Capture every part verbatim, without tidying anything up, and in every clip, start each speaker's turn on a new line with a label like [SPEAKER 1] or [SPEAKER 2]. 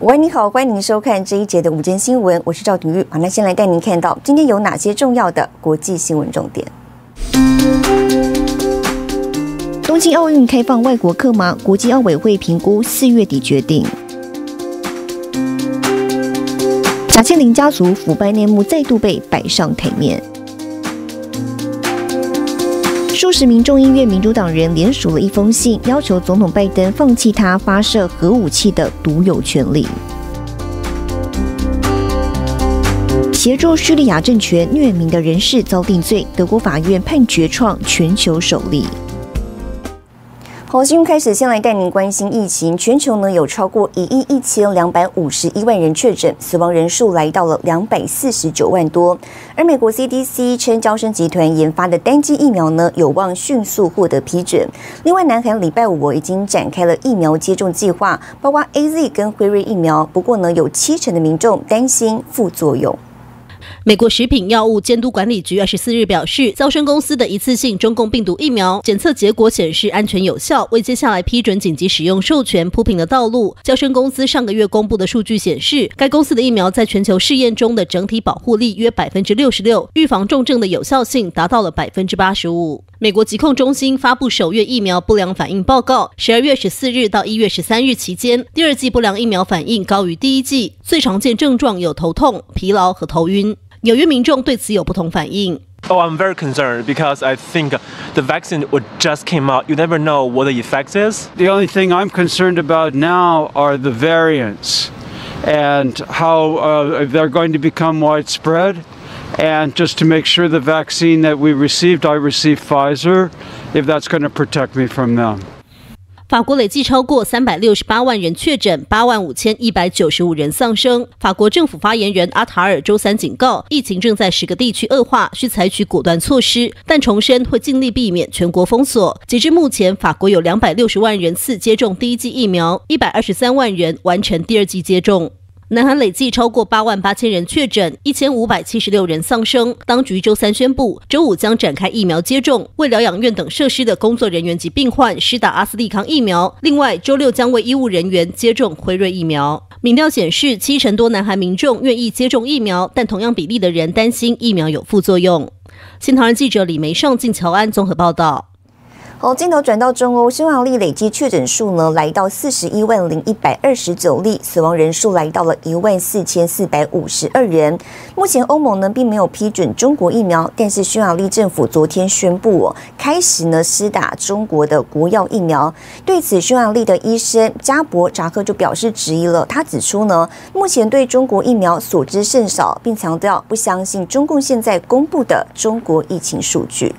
[SPEAKER 1] 喂，你好，欢迎您收看这一节的午间新闻，我是赵廷玉。好，那先来带您看到今天有哪些重要的国际新闻重点。东京奥运开放外国客吗？国际奥委会评估四月底决定。贾庆林家族腐败内幕再度被摆上台面。数十名众议院民主党人联署了一封信，要求总统拜登放弃他发射核武器的独有权利。协助叙利亚政权虐民的人士遭定罪，德国法院判决创全球首例。好，新闻开始，先来带您关心疫情。全球呢有超过一亿一千两百五十一万人确诊，死亡人数来到了两百四十九万多。而美国 C D C 称，嬌生集团研发的单剂疫苗呢有望迅速获得批准。另外，南韩礼拜五已经展开了疫苗接种计划，包括 A Z 跟辉瑞疫苗。不过呢，有七成的民众担心副作用。
[SPEAKER 2] 美国食品药物监督管理局二十四日表示，嬌生公司的一次性中共病毒疫苗检测结果显示安全有效，为接下来批准紧急使用授权铺平了道路。嬌生公司上个月公布的数据显示，该公司的疫苗在全球试验中的整体保护力约 百分之六十六， 预防重症的有效性达到了 百分之八十五。美国疾控中心发布首月疫苗不良反应报告，十二月十四日到一月十三日期间，第二剂不良疫苗反应高于第一剂，最常见症状有头痛、疲劳和头晕。纽约民众对此有不同反应。
[SPEAKER 3] Oh, I'm very concerned because I think the vaccine would just came out. You never know what the effect is.
[SPEAKER 4] The only thing I'm concerned about now are the variants and how uh, they're going to become widespread. And just to make sure the vaccine that we received, I received Pfizer, if that's going to protect me from them.
[SPEAKER 2] 法国累计超过三百六十八万人确诊，八万五千一百九十五人丧生。法国政府发言人阿塔尔周三警告，疫情正在十个地区恶化，需采取果断措施，但重申会尽力避免全国封锁。截至目前，法国有两百六十万人次接种第一剂疫苗，一百二十三万人完成第二剂接种。南韩累计超过八万八千人确诊，一千五百七十六人丧生。当局周三宣布，周五将展开疫苗接种，为疗养院等设施的工作人员及病患施打阿斯利康疫苗。另外，周六将为医务人员接种辉瑞疫苗。民调显示，七成多南韩民众愿意接种疫苗，但同样比例的人担心疫苗有副作用。新唐人记者李梅尚、进乔安综合报道。
[SPEAKER 1] 好，镜头转到中欧，匈牙利累计确诊数呢来到四十一万零一百二十九例，死亡人数来到了一万四千四百五十二人。目前欧盟呢并没有批准中国疫苗，但是匈牙利政府昨天宣布哦，开始呢施打中国的国药疫苗。对此，匈牙利的医生加博扎克就表示质疑了。他指出呢，目前对中国疫苗所知甚少，并强调不相信中共现在公布的中国疫情数据。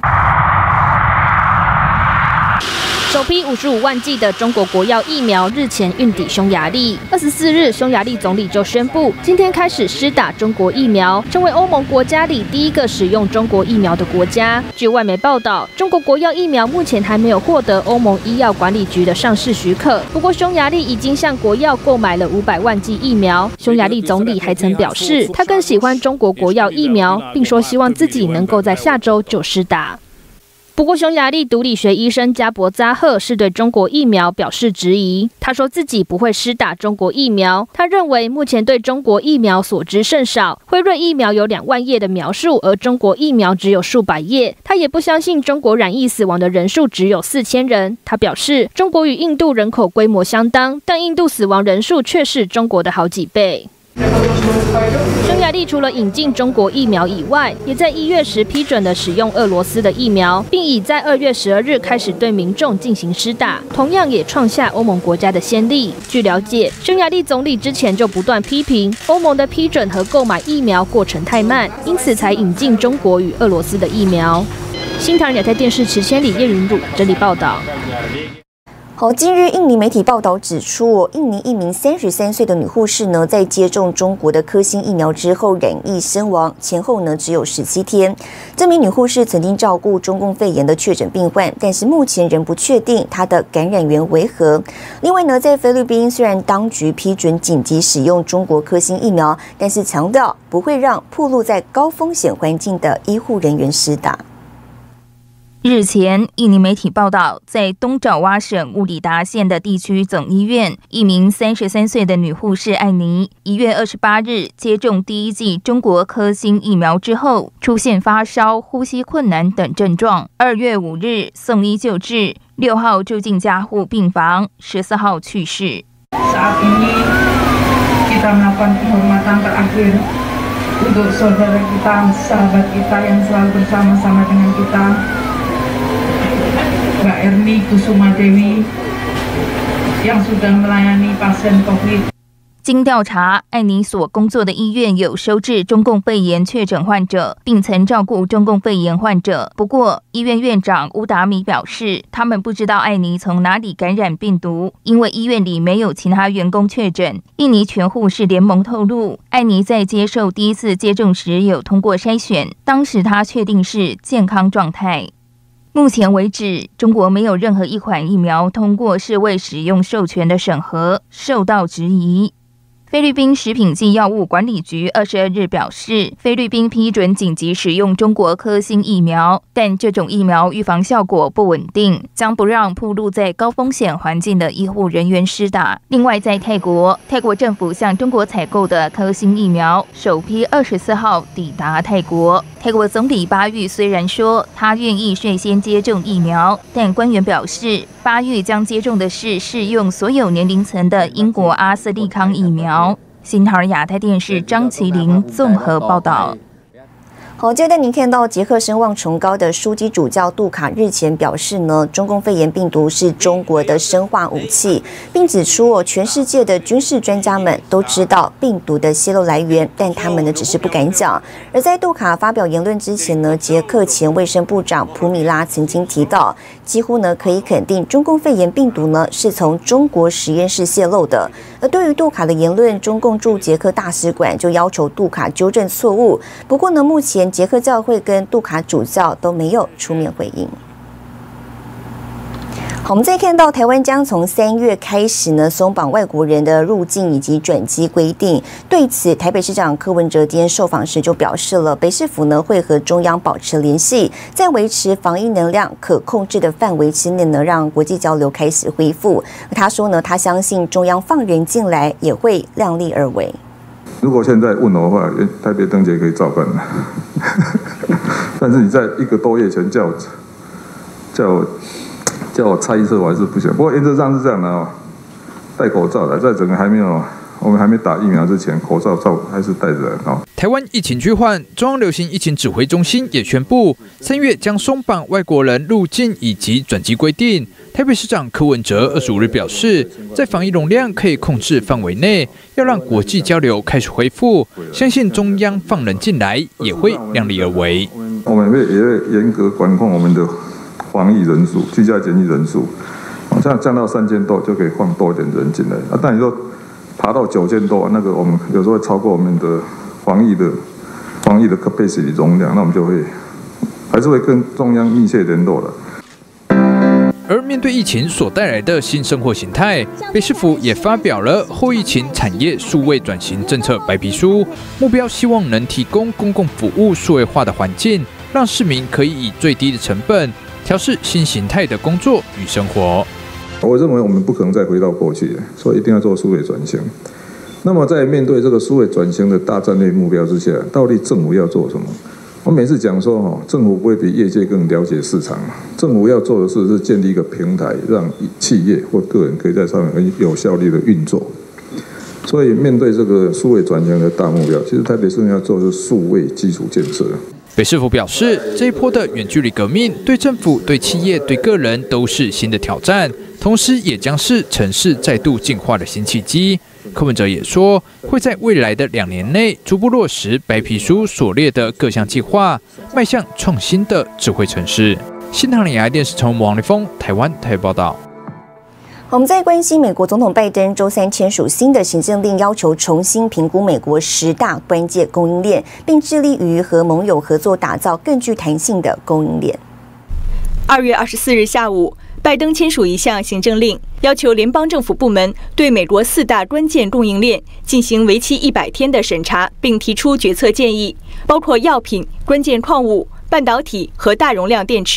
[SPEAKER 5] 首批五十五万剂的中国国药疫苗日前运抵匈牙利。二十四日，匈牙利总理就宣布，今天开始施打中国疫苗，成为欧盟国家里第一个使用中国疫苗的国家。据外媒报道，中国国药疫苗目前还没有获得欧盟医药管理局的上市许可。不过，匈牙利已经向国药购买了五百万剂疫苗。匈牙利总理还曾表示，他更喜欢中国国药疫苗，并说希望自己能够在下周就施打。不过，匈牙利毒理学医生加博扎赫是对中国疫苗表示质疑。他说自己不会施打中国疫苗，他认为目前对中国疫苗所知甚少。辉瑞疫苗有两万页的描述，而中国疫苗只有数百页。他也不相信中国染疫死亡的人数只有四千人。他表示，中国与印度人口规模相当，但印度死亡人数却是中国的好几倍。匈牙利除了引进中国疫苗以外，也在一月时批准了使用俄罗斯的疫苗，并已在二月十二日开始对民众进行施打，同样也创下欧盟国家的先例。据了解，匈牙利总理之前就不断批评欧盟的批准和购买疫苗过程太慢，因此才引进中国与俄罗斯的疫苗。新唐人亚太电视池千里、叶云儒整理报道。
[SPEAKER 1] 好，近日印尼媒体报道指出，哦，印尼一名三十三岁的女护士呢，在接种中国的科兴疫苗之后染疫身亡，前后呢只有十七天。这名女护士曾经照顾中共肺炎的确诊病患，但是目前仍不确定她的感染源为何。另外呢，在菲律宾，虽然当局批准紧急使用中国科兴疫苗，但是强调不会让暴露在高风险环境的医护人员施打。
[SPEAKER 6] 日前，印尼媒体报道，在东爪哇省乌里达县的地区总医院，一名三十三岁的女护士艾妮，一月二十八日接种第一剂中国科兴疫苗之后，出现发烧、呼吸困难等症状。二月五日送医救治，六号住进加护病房，十四号去世。
[SPEAKER 7] Saat ini kita melakukan penghormatan terakhir untuk saudara kita, sahabat kita yang selalu bersama-sama dengan kita.Mbak Erni Kusuma Dewi yang sudah melayani pasien COVID。
[SPEAKER 6] 经调查，艾妮所工作的医院有收治中共肺炎确诊患者，并曾照顾中共肺炎患者。不过，医院院长乌达米表示，他们不知道艾妮从哪里感染病毒，因为医院里没有其他员工确诊。印尼全护士联盟透露，艾妮在接受第一次接种时有通过筛选，当时她确定是健康状态。目前为止，中国没有任何一款疫苗通过世卫使用授权的审核，受到质疑。菲律宾食品及药物管理局二十二日表示，菲律宾批准紧急使用中国科兴疫苗，但这种疫苗预防效果不稳定，将不让暴露在高风险环境的医护人员施打。另外，在泰国，泰国政府向中国采购的科兴疫苗首批二十四号抵达泰国。泰国总理巴育虽然说他愿意率先接种疫苗，但官员表示，巴育将接种的是适用所有年龄层的英国阿斯利康疫苗。新唐人亚太电视张麒麟综合报道。
[SPEAKER 1] 好，接着带您看到捷克声望崇高的枢机主教杜卡日前表示呢，中共肺炎病毒是中国的生化武器，并指出哦，全世界的军事专家们都知道病毒的泄露来源，但他们呢只是不敢讲。而在杜卡发表言论之前呢，捷克前卫生部长普米拉曾经提到，几乎呢可以肯定中共肺炎病毒呢是从中国实验室泄露的。而对于杜卡的言论，中共驻捷克大使馆就要求杜卡纠正错误。不过呢，目前捷克教会跟杜卡主教都没有出面回应。好，我们再看到台湾将从三月开始呢松绑外国人的入境以及转机规定。对此，台北市长柯文哲今天受访时就表示了，北市府呢会和中央保持联系，在维持防疫能量可控制的范围之内呢，让国际交流开始恢复。他说呢，他相信中央放人进来也会量力而为。
[SPEAKER 8] 如果现在问我的话，台北灯节可以照办了。但是你在一个多月前叫我叫我叫我猜测，我还是不行。不过原则上是这样的哦，戴口罩的，在整个还没有我们还没打疫苗之前，口罩照还是戴着哦。
[SPEAKER 9] 台湾疫情趋缓，中央流行疫情指挥中心也宣布，三月将松绑外国人入境以及转机规定。台北市长柯文哲二十五日表示，在防疫容量可以控制范围内，要让国际交流开始恢复，相信中央放人进来也会量力而为。
[SPEAKER 8] 我们会也会严格管控我们的防疫人数、居家检疫人数，这样降到三千多就可以放多一点人进来。啊，但你说爬到九千多，那个我们有时候会超过我们的防疫的防疫的 capacity 容量，那我们就会还是会跟中央密切联络的。
[SPEAKER 9] 而面对疫情所带来的新生活形态，北市府也发表了后疫情产业数位转型政策白皮书，目标希望能提供公共服务数位化的环境，让市民可以以最低的成本调适新形态的工作与生活。
[SPEAKER 8] 我认为我们不可能再回到过去，所以一定要做数位转型。那么在面对这个数位转型的大战略目标之下，到底政府要做什么？我每次讲说，哈，政府不会比业界更了解市场。政府要做的事是建立一个平台，让企业或个人可以在上面很有效率的运作。所以面对这个数位转型的大目标，其实台北市要做的是数位基础建设。
[SPEAKER 9] 北市府表示，这一波的远距离革命对政府、对企业、对个人都是新的挑战，同时也将是城市再度进化的新契机。柯文哲也说，会在未来的两年内逐步落实白皮书所列的各项计划，迈向创新的智慧城市。新唐人亚太电视从王立峰台湾台报道。
[SPEAKER 1] 我们在关心美国总统拜登周三签署新的行政令，要求重新评估美国十大关键供应链，并致力于和盟友合作，打造更具弹性的供应链。
[SPEAKER 10] 二月二十四日下午，拜登签署一项行政令，要求联邦政府部门对美国四大关键供应链进行为期一百天的审查，并提出决策建议，包括药品、关键矿物、半导体和大容量电池。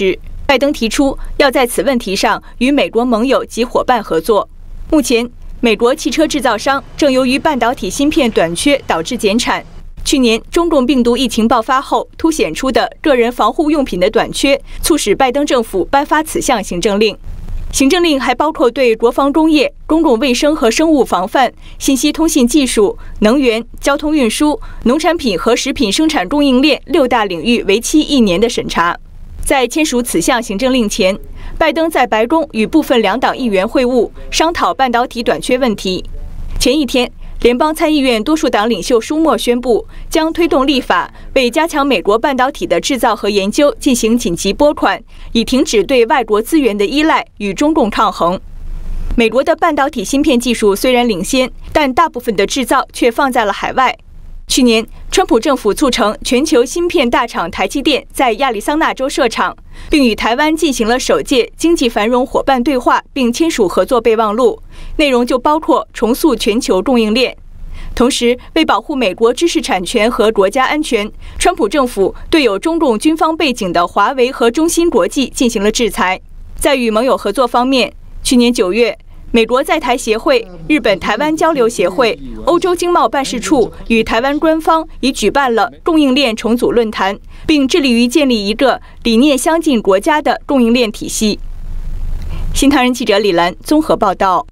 [SPEAKER 10] 拜登提出要在此问题上与美国盟友及伙伴合作。目前，美国汽车制造商正由于半导体芯片短缺导致减产。去年中共病毒疫情爆发后凸显出的个人防护用品的短缺，促使拜登政府颁发此项行政令。行政令还包括对国防工业、公共卫生和生物防范、信息通信技术、能源、交通运输、农产品和食品生产供应链六大领域为期一年的审查。在签署此项行政令前，拜登在白宫与部分两党议员会晤，商讨半导体短缺问题。前一天，联邦参议院多数党领袖舒默宣布，将推动立法，为加强美国半导体的制造和研究进行紧急拨款，以停止对外国资源的依赖，与中共抗衡。美国的半导体芯片技术虽然领先，但大部分的制造却放在了海外。去年，川普政府促成全球芯片大厂台积电在亚利桑那州设厂，并与台湾进行了首届经济繁荣伙伴对话，并签署合作备忘录，内容就包括重塑全球供应链。同时，为保护美国知识产权和国家安全，川普政府对有中共军方背景的华为和中芯国际进行了制裁。在与盟友合作方面，去年九月，美国在台协会、日本台湾交流协会、欧洲经贸办事处与台湾官方已举办了供应链重组论坛，并致力于建立一个理念相近国家的供应链体系。新唐人记者李兰综合报道。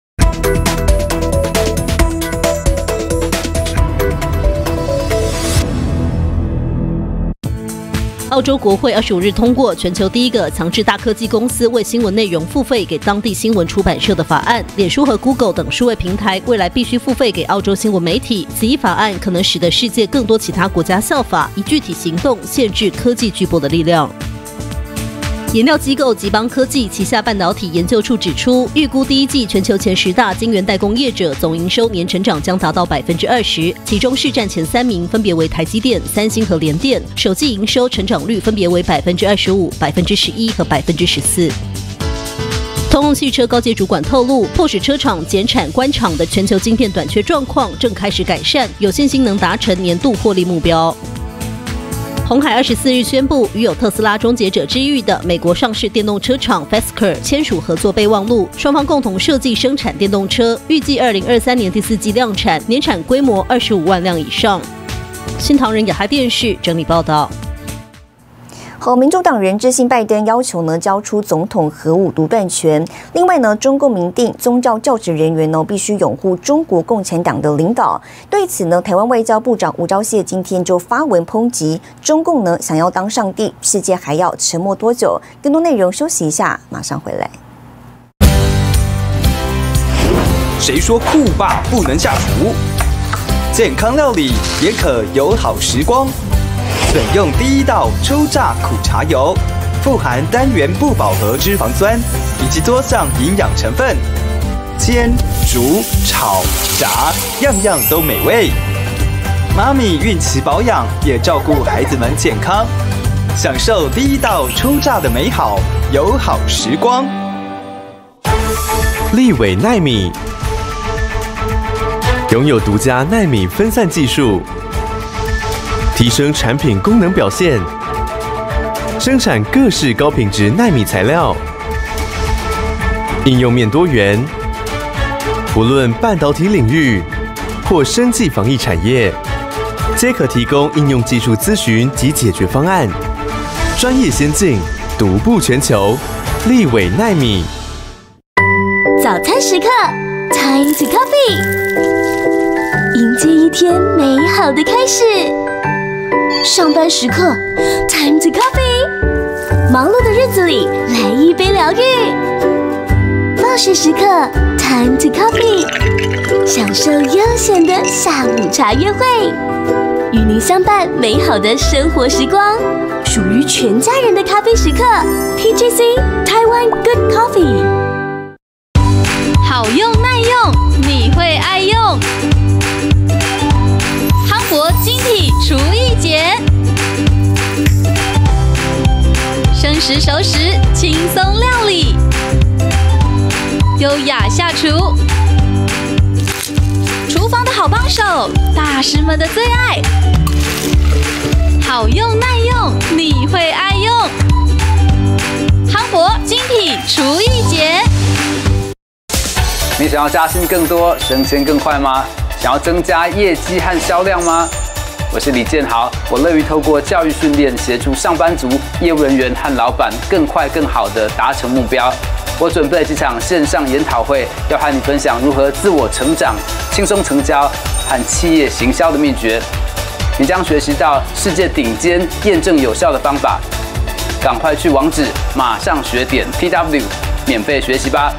[SPEAKER 2] 澳洲国会二十五日通过全球第一个强制大科技公司为新闻内容付费给当地新闻出版社的法案。脸书和 Google 等数位平台未来必须付费给澳洲新闻媒体。此一法案可能使得世界更多其他国家效法，以具体行动限制科技巨擘的力量。研料机构吉邦科技旗下半导体研究处指出，预估第一季全球前十大晶圆代工业者总营收年成长将达到百分之二十，其中市占前三名分别为台积电、三星和联电，首季营收成长率分别为百分之二十五、百分之十一和百分之十四。通用汽车高阶主管透露，迫使车厂减产关厂的全球晶片短缺状况正开始改善，有信心能达成年度获利目标。鸿海二十四日宣布，与有特斯拉终结者之誉的美国上市电动车厂 Fisker 签署合作备忘录，双方共同设计生产电动车，预计二零二三年第四季量产，年产规模二十五万辆以上。新唐人亚太电视整理报道。
[SPEAKER 1] 和民主党人致信拜登，要求呢交出总统核武独断权。另外呢，中共明定宗教教职人员呢必须拥护中国共产党的领导。对此呢，台湾外交部长吴钊燮今天就发文抨击中共呢想要当上帝，世界还要沉默多久？更多内容休息一下，马上回来。
[SPEAKER 11] 谁说酷爸不能下厨？健康料理也可有好时光。选用第一道初榨苦茶油，富含单元不饱和脂肪酸以及多项营养成分，煎、煮、炒、炸，样样都美味。妈咪孕期保养也照顾孩子们健康，享受第一道初榨的美好，有好时光。
[SPEAKER 12] 立伟奈米拥有独家奈米分散技术。提升产品功能表现，生产各式高品质奈米材料，应用面多元，无论半导体领域或生技防疫产业，皆可提供应用技术咨询及解决方案，专业先进，独步全球。立伟奈米。
[SPEAKER 13] 早餐时刻 ，Time to Coffee， 迎接一天美好的开始。上班时刻 ，Time to Coffee， 忙碌的日子里来一杯疗愈。放学时刻 ，Time to Coffee， 享受悠闲的下午茶约会，与您相伴美好的生活时光，属于全家人的咖啡时刻 ，T G C Taiwan Good Coffee，
[SPEAKER 14] 好用耐用，你会爱用。汤博精体厨艺节，生食熟食轻松料理，优雅下厨，厨房的好帮手，大师们的最爱。好用耐用，你会爱用。 厨艺节。
[SPEAKER 15] 你想要加薪更多、升迁更快吗？想要增加业绩和销量吗？我是李建豪，我乐于透过教育训练，协助上班族、业务人员和老板更快、更好地达成目标。我准备了几场线上研讨会，要和你分享如何自我成长、轻松成交和企业行销的秘诀。你将学习到世界顶尖、验证有效的方法。赶快去网址马上学点 T W 免费学习吧。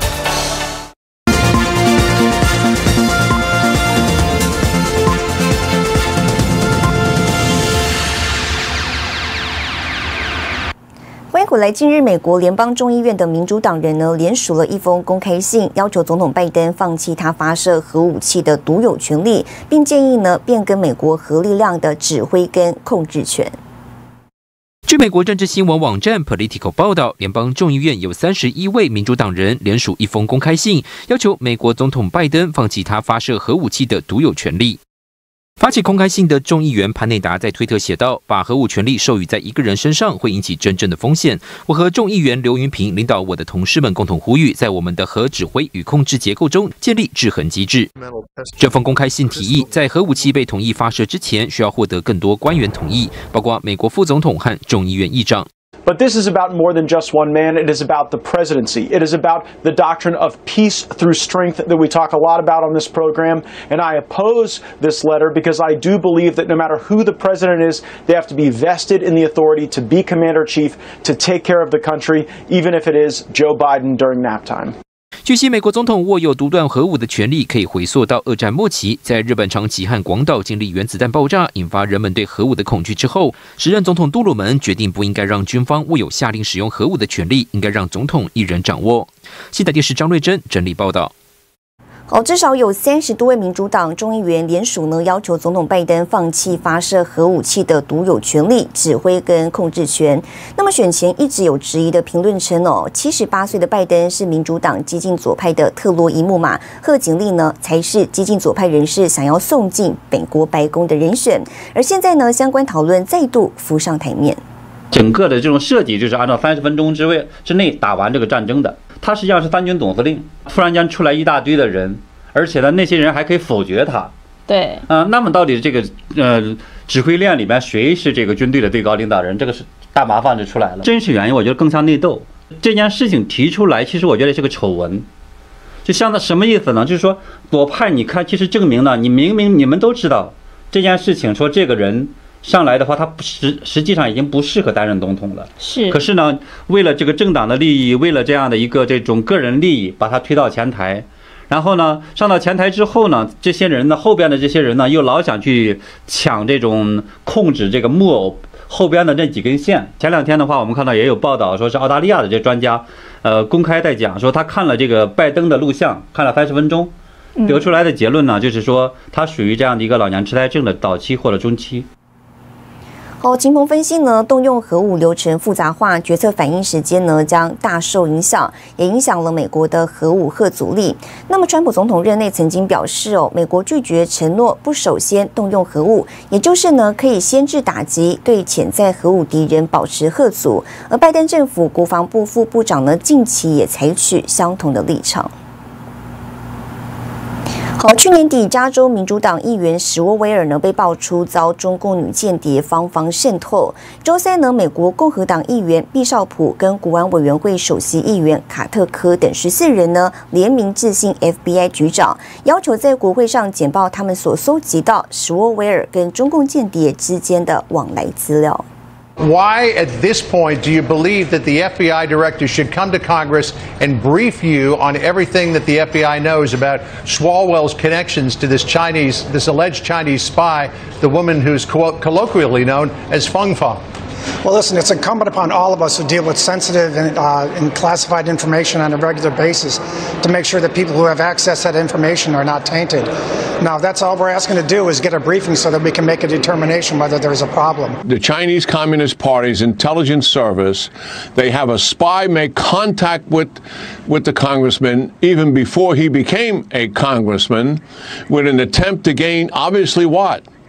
[SPEAKER 1] 欢迎回来。近日，美国联邦众议院的民主党人呢，联署了一封公开信，要求总统拜登放弃他发射核武器的独有权利，并建议呢变更美国核力量的指挥跟控制权。
[SPEAKER 16] 据美国政治新闻网站 Politico 报道，联邦众议院有三十一位民主党人联署一封公开信，要求美国总统拜登放弃他发射核武器的独有权利。发起公开信的众议员潘内达在推特写道：“把核武权力授予在一个人身上，会引起真正的风险。我和众议员刘云平领导我的同事们共同呼吁，在我们的核指挥与控制结构中建立制衡机制。”这封公开信提议，在核武器被同意发射之前，需要获得更多官员同意，包括美国副总统和众议院议长。
[SPEAKER 17] But this is about more than just one man. It is about the presidency. It is about the doctrine of peace through strength that we talk a lot about on this program. And I oppose this letter because I do believe that no matter who the president is, they have to be vested in the authority to be commander-in-chief, to take care of the country, even if it is Joe Biden during nap time.
[SPEAKER 16] 据悉，美国总统握有独断核武的权利，可以回溯到二战末期，在日本长崎和广岛经历原子弹爆炸，引发人们对核武的恐惧之后，时任总统杜鲁门决定不应该让军方握有下令使用核武的权利，应该让总统一人掌握。新台电视张瑞珍整理报道。
[SPEAKER 1] 好，至少有三十多位民主党众议员联署呢，要求总统拜登放弃发射核武器的独有权利、指挥跟控制权。那么选前一直有质疑的评论称哦，七十八岁的拜登是民主党激进左派的特洛伊木马，贺锦丽呢才是激进左派人士想要送进美国白宫的人选。而现在呢，相关讨论再度浮上台面。
[SPEAKER 18] 整个的这种设计就是按照三十分钟之位之内打完这个战争的。他实际上是三军总司令，突然间出来一大堆的人，而且呢，那些人还可以否决他。
[SPEAKER 5] 对，
[SPEAKER 18] 啊、呃，那么到底这个呃指挥链里面谁是这个军队的最高领导人？这个是大麻烦就出来了。真实原因，我觉得更像内斗。这件事情提出来，其实我觉得是个丑闻。就像那什么意思呢？就是说左派，你看，其实证明呢，你明明你们都知道这件事情，说这个人上来的话，他实实际上已经不适合担任总统了。
[SPEAKER 5] 是。
[SPEAKER 18] 可是呢，为了这个政党的利益，为了这样的一个这种个人利益，把他推到前台。然后呢，上到前台之后呢，这些人呢，后边的这些人呢，又老想去抢这种控制这个木偶后边的那几根线。前两天的话，我们看到也有报道，说是澳大利亚的这专家，呃，公开在讲说他看了这个拜登的录像，看了三十分钟，得出来的结论呢，就是说他属于这样的一个老年痴呆症的早期或者中期。
[SPEAKER 1] 好，秦鹏分析呢，动用核武流程复杂化，决策反应时间呢将大受影响，也影响了美国的核武核阻力。那么，川普总统任内曾经表示哦，美国拒绝承诺不首先动用核武，也就是呢可以先制打击，对潜在核武敌人保持吓阻。而拜登政府国防部副部长呢，近期也采取相同的立场。好，去年底，加州民主党议员史沃威尔呢被爆出遭中共女间谍芳芳渗透。周三呢，美国共和党议员毕绍普跟国安委员会首席议员卡特科等十四人呢联名致信 F B I 局长，要求在国会上简报他们所搜集到史沃威尔跟中共间谍之间的往来资料。
[SPEAKER 19] Why, at this point, do you believe that the F B I director should come to Congress and brief you on everything that the F B I knows about Swalwell's connections to this Chinese, this alleged Chinese spy, the woman who's colloquially known as Feng Feng?
[SPEAKER 20] Well, listen, it's incumbent upon all of us who deal with sensitive and, uh, and classified information on a regular basis to make sure that people who have access to that information are not tainted. Now, that's all we're asking to do is get a briefing so that we can make a determination whether there's a problem.
[SPEAKER 21] The Chinese Communist Party's intelligence service, they have a spy make contact with, with the congressman even before he became a congressman with an attempt to gain, obviously what?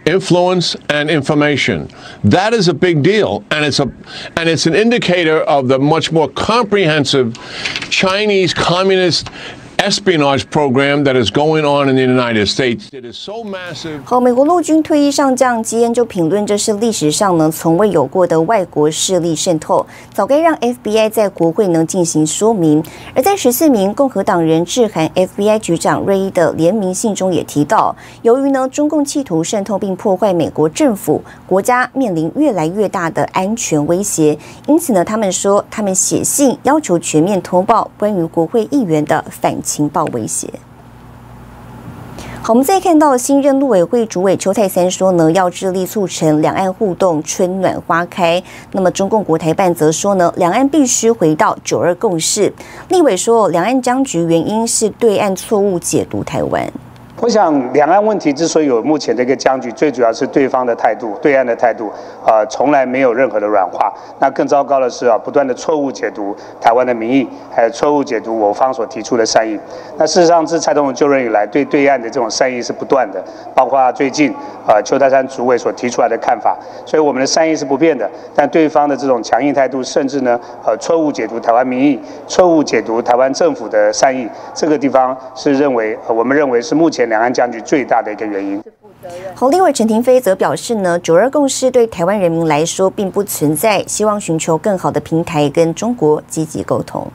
[SPEAKER 21] influence and information. That is a big deal, and it's a and it's an indicator of the much more comprehensive Chinese communist espionage program that is going on in the United States. It is so massive.
[SPEAKER 1] 好，美国陆军退役上将基恩就评论，这是历史上呢从未有过的外国势力渗透，早该让 F B I 在国会能进行说明。而在十四名共和党人致函 F B I 局长瑞伊的联名信中也提到，由于呢中共企图渗透并破坏美国政府，国家面临越来越大的安全威胁，因此呢，他们说他们写信要求全面通报关于国会议员的反情报威胁。好，我们再看到新任陆委会主委邱太三说呢，要致力促成两岸互动春暖花开。那么中共国台办则说呢，两岸必须回到九二共识。立委说，两岸僵局原因是对岸错误解读台湾。
[SPEAKER 3] 我想，两岸问题之所以有目前这个僵局，最主要是对方的态度、对岸的态度，呃，从来没有任何的软化。那更糟糕的是啊，不断的错误解读台湾的民意，还有错误解读我方所提出的善意。那事实上，自蔡总统就任以来，对对岸的这种善意是不断的，包括最近呃邱太三主委所提出来的看法。所以我们的善意是不变的，但对方的这种强硬态度，甚至呢，呃，错误解读台湾民意，错误解读台湾政府的善意，这个地方是认为，呃、我们认为是目前两岸僵局最大的一个原因。
[SPEAKER 1] 好，立委陈亭妃则表示呢，九二共识对台湾人民来说并不存在，希望寻求更好的平台跟中国积极沟通。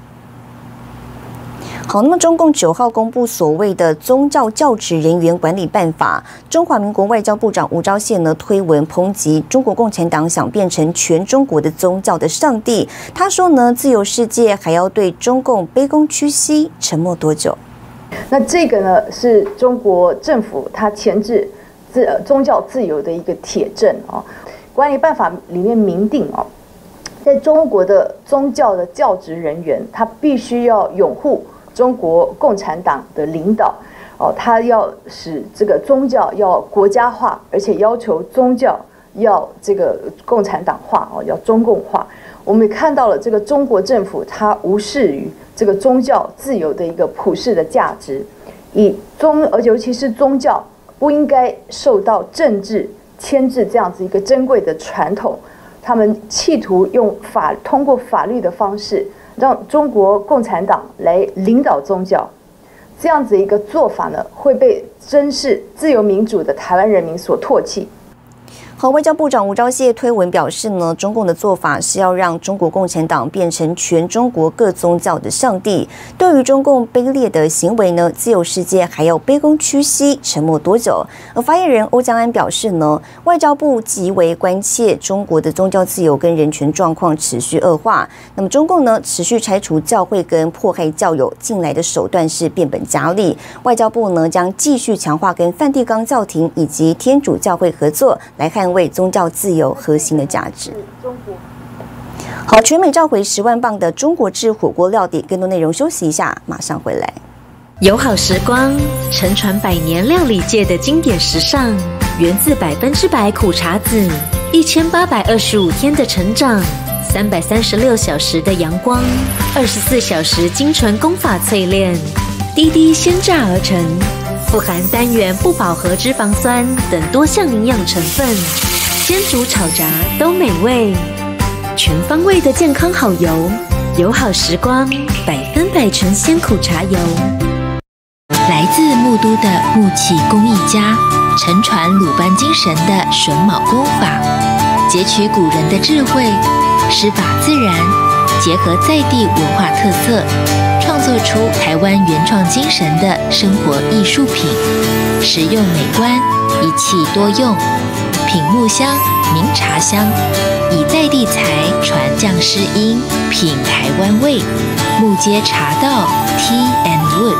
[SPEAKER 1] 好，那么中共九号公布所谓的宗教教职人员管理办法，中华民国外交部长吴钊燮呢推文抨击中国共产党想变成全中国的宗教的上帝。他说呢，自由世界还要对中共卑躬屈膝，沉默多久？
[SPEAKER 22] 那这个呢，是中国政府它钳制自宗教自由的一个铁证啊。管理办法里面明定啊，在中国的宗教的教职人员，他必须要拥护中国共产党的领导哦，他要使这个宗教要国家化，而且要求宗教要这个共产党化哦，要中共化。我们也看到了这个中国政府，它无视于这个宗教自由的一个普世的价值，以宗而尤其是宗教不应该受到政治牵制这样子一个珍贵的传统，他们企图用法通过法律的方式让中国共产党来领导宗教，这样子一个做法呢，会被珍视自由民主的台湾人民所唾弃。
[SPEAKER 1] 好，外交部长吴钊燮推文表示呢，中共的做法是要让中国共产党变成全中国各宗教的上帝。对于中共卑劣的行为呢，自由世界还要卑躬屈膝，沉默多久？而发言人欧江安表示呢，外交部极为关切中国的宗教自由跟人权状况持续恶化。那么中共呢，持续拆除教会跟迫害教友，近来的手段是变本加厉。外交部呢，将继续强化跟梵蒂冈教廷以及天主教会合作，来捍卫宗教自由核心的价值。好，全美召回十万磅的中国制火锅料理，更多内容休息一下，马上回来。
[SPEAKER 23] 友好时光，承传百年料理界的经典时尚，源自百分之百苦茶籽，一千八百二十五天的成长，三百三十六小时的阳光，二十四小时精纯工法淬炼，滴滴鲜榨而成。富含单元不饱和脂肪酸等多项营养成分，煎煮炒炸都美味，全方位的健康好油，友好时光百分百纯鲜苦茶油。
[SPEAKER 24] 来自木都的木器工艺家，承传鲁班精神的榫卯工法，截取古人的智慧，师法自然，结合在地文化特色，创作出台湾原创精神的生活艺术品，实用美观，一器多用，品木香，名茶香，以在地材传匠师音，品台湾味，木街茶道 Tea and Wood。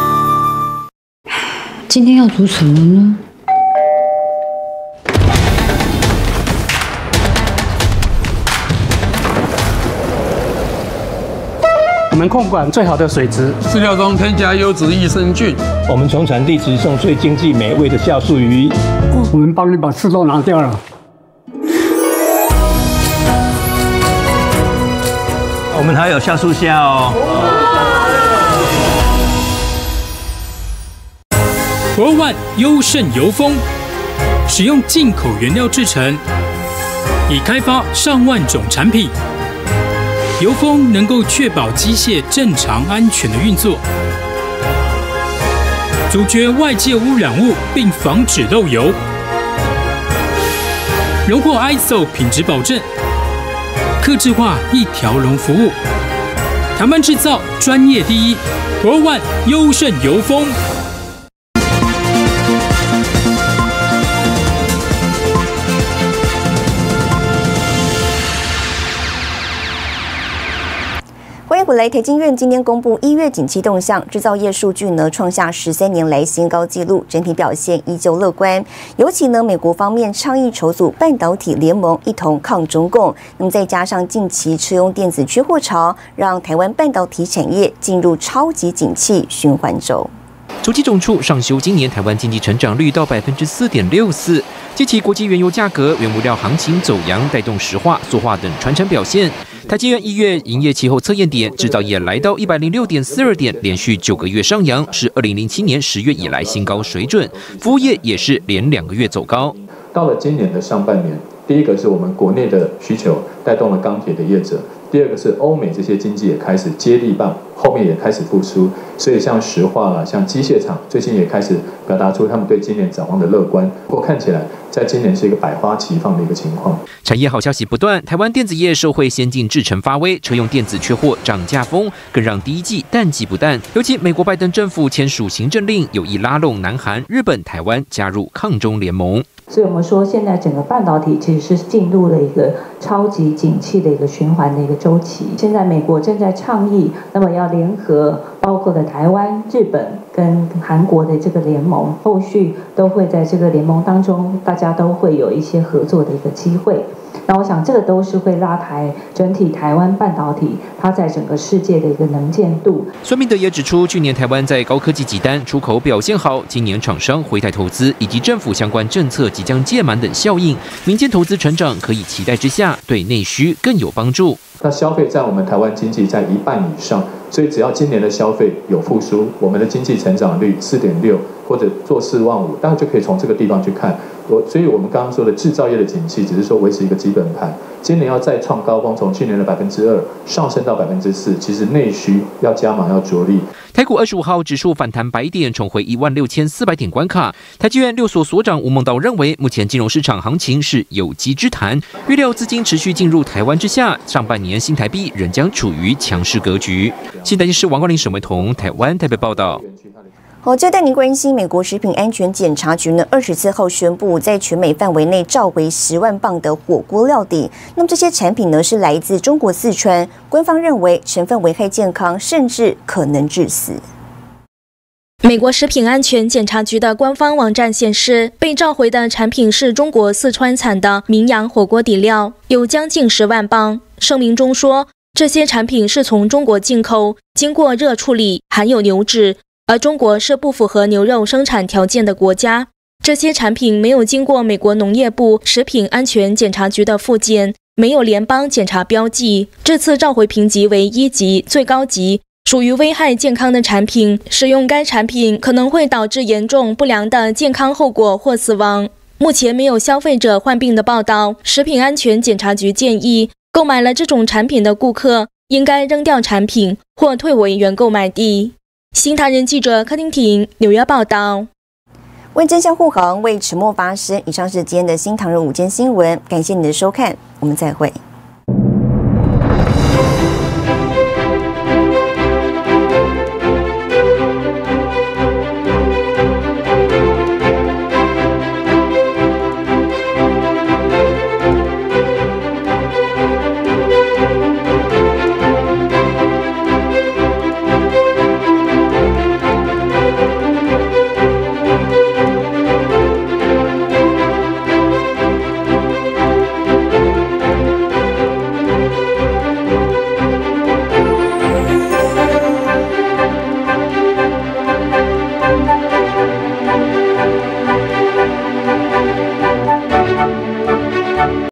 [SPEAKER 25] 今天要煮什么呢？
[SPEAKER 26] 我们控管最好的水质，
[SPEAKER 27] 饲料中添加优质益生菌。
[SPEAKER 28] 我们从产地直送最经济美味的酵素鱼。
[SPEAKER 25] 我们帮你把刺都拿掉了。
[SPEAKER 28] 我们还有酵素虾哦。
[SPEAKER 29] 国万优胜油风，
[SPEAKER 2] 使用进口原料制成，已开发上万种产品。油封能够确保机械正常安全的运作，阻绝外界污染物，并防止漏油，荣获 I S O 品质保证，客制化一条龙服务。台湾制造，专业第一 ，World One 优胜油封。
[SPEAKER 1] 欢迎回来，台经院今天公布一月景气动向，制造业数据呢创下十三年来新高纪录，整体表现依旧乐观。尤其呢，美国方面倡议筹组半导体联盟，一同抗中共。那么再加上近期车用电子缺货潮，让台湾半导体产业进入超级景气循环周。
[SPEAKER 16] 主计总处上修今年台湾经济成长率到百分之四点六四，近期国际原油价格、原物料行情走扬，带动石化、塑化等传产表现。台积院一月营业期后测验点，制造业来到一百零六点四二点，连续九个月上扬，是二零零七年十月以来新高水准。服务业也是连两个月走高。
[SPEAKER 4] 到了今年的上半年，第一个是我们国内的需求带动了钢铁的业者，第二个是欧美这些经济也开始接力棒，后面也开始复苏，所以像石化啦、像机械厂，最近也开始表达出他们对今年展望的乐观。不过看起来，在今年是一个百花齐放的一个情况。
[SPEAKER 16] 产业好消息不断，台湾电子业受惠先进制程发威，车用电子缺货涨价风，更让第一季淡季不淡。尤其美国拜登政府签署行政令，有意拉拢南韩、日本、台湾加入抗中联盟。
[SPEAKER 6] 所以我们说，现在整个半导体其实是进入了一个超级景气的一个循环的一个周期。现在美国正在倡议，那么要联合包括了台湾、日本跟韩国的这个联盟，后续都会在这个联盟当中，大家都会有一些合作的一个机会。那我想，这个都是会拉抬整体台湾半导体它在整个世界的一个能见度。
[SPEAKER 16] 孙明德也指出，去年台湾在高科技集单出口表现好，今年厂商回台投资以及政府相关政策即将届满等效应，民间投资成长可以期待之下，对内需更有帮助。
[SPEAKER 4] 那消费在我们台湾经济在一半以上，所以只要今年的消费有复苏，我们的经济成长率四点六或者做四万五，大家就可以从这个地方去看。我所以我们刚刚说的制造业的景气，只是说维持一个基本盘。今年要再创高峰，从去年的百分之二上升到百分之四，其实内需要加码要着力。
[SPEAKER 16] 台股二十五号指数反弹百点，重回一万六千四百点关卡。台积院六所所长吴孟道认为，目前金融市场行情是有机之谈，预料资金持续进入台湾之下，上半年新台币仍将处于强势格局。新台电视王冠霖、沈维彤，台湾台北报道。
[SPEAKER 1] 好，接带您关心，美国食品安全检察局呢，二十四号宣布，在全美范围内召回十万磅的火锅料底。那么这些产品呢，是来自中国四川，官方认为成分危害健康，甚至可能致死。
[SPEAKER 7] 美国食品安全检察局的官方网站显示，被召回的产品是中国四川产的名扬火锅底料，有将近十万磅。声明中说，这些产品是从中国进口，经过热处理，含有牛脂。而中国是不符合牛肉生产条件的国家，这些产品没有经过美国农业部食品安全检察局的复检，没有联邦检查标记。这次召回评级为一级，最高级，属于危害健康的产品。使用该产品可能会导致严重不良的健康后果或死亡。目前没有消费者患病的报道。食品安全检察局建议，购买了这种产品的顾客应该扔掉产品或退回原购买地。新唐人记者柯婷婷纽约报道。
[SPEAKER 1] 为真相护航，为沉默发声。以上是今天的新唐人午间新闻，感谢你的收看，我们再会。